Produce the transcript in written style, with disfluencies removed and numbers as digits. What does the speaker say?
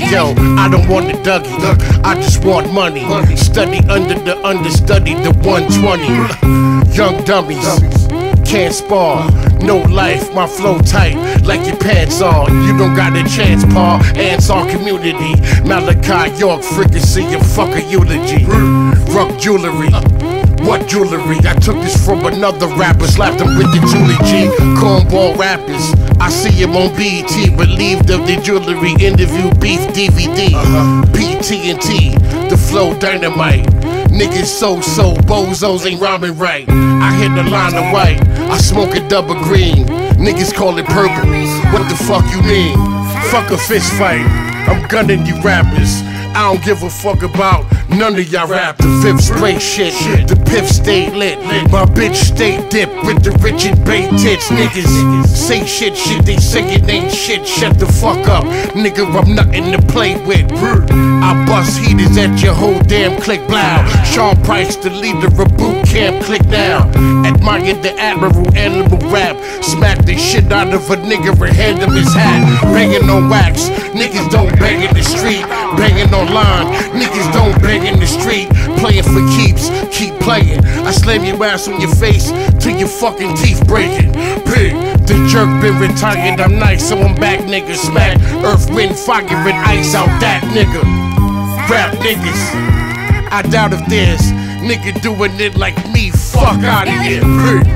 Yo, I don't want the Dougie, I just want money. Study under the understudy, the 120. Young dummies, can't spar, no life, my flow tight like your pants on. You don't got a chance, Paul. Ants our community. Malachi York, fricassee, your fucker eulogy. Rock jewelry. What jewelry? I took this from another rapper, slapped him with the Julie G. Cornball rappers, I see him on BET, relieved of the jewelry. Interview beef DVD, PTNT, the flow dynamite. Niggas so bozos ain't rhyming right. I hit the line of white, I smoke a double green. Niggas call it purple, what the fuck you mean? Fuck a fist fight, I'm gunning you rappers. I don't give a fuck about none of y'all rap. The fifth spray shit, the piff stay lit. My bitch stay dipped with the Richard Bay tits. Niggas say shit, they say it ain't shit. Shut the fuck up, nigga, I'm nothing to play with. I bust heaters at your whole damn click, blow. Sean Price, the leader of boot camp, click now. Admire the admiral, animal rap. Smack the shit out of a nigga and hand him his hat. Banging on wax, niggas don't bang in the street. Banging online, niggas don't bang in the street. Playing for keeps, keep playing. I slam your ass on your face till your fucking teeth breaking. Pig, the jerk been retired, I'm nice, so I'm back, nigga. Smack, earth, wind, fire, and ice out that nigga. Rap niggas, I doubt if there's nigga doing it like me. Fuck out of here, pig.